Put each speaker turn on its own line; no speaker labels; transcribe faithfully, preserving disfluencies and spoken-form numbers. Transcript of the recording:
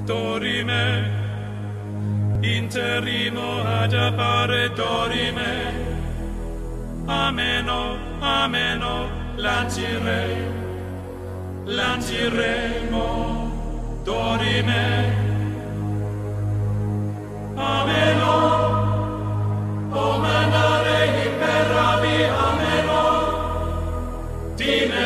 dorime, interimo ad appare dorime, ameno, ameno, lancire, lanciremo, dorime, ameno, o mandare imperavi, ameno, dime,